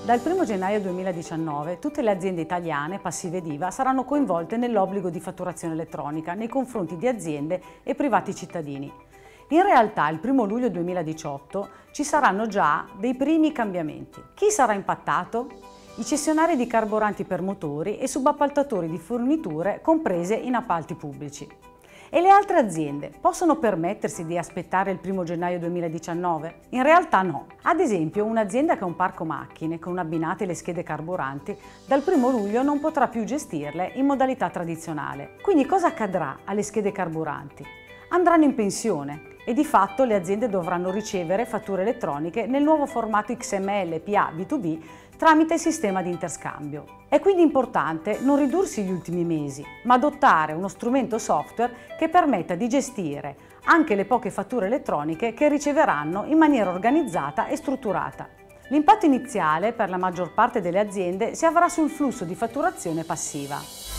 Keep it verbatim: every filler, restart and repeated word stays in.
Dal primo gennaio duemiladiciannove tutte le aziende italiane passive di I V A saranno coinvolte nell'obbligo di fatturazione elettronica nei confronti di aziende e privati cittadini. In realtà il primo luglio duemiladiciotto ci saranno già dei primi cambiamenti. Chi sarà impattato? I cessionari di carburanti per motori e subappaltatori di forniture comprese in appalti pubblici. E le altre aziende possono permettersi di aspettare il primo gennaio duemiladiciannove? In realtà no. Ad esempio, un'azienda che ha un parco macchine con abbinate le schede carburanti, dal primo luglio non potrà più gestirle in modalità tradizionale. Quindi cosa accadrà alle schede carburanti? Andranno in pensione e di fatto le aziende dovranno ricevere fatture elettroniche nel nuovo formato X M L P A B due B tramite il sistema di interscambio. È quindi importante non ridursi gli ultimi mesi, ma adottare uno strumento software che permetta di gestire anche le poche fatture elettroniche che riceveranno in maniera organizzata e strutturata. L'impatto iniziale per la maggior parte delle aziende si avrà sul flusso di fatturazione passiva.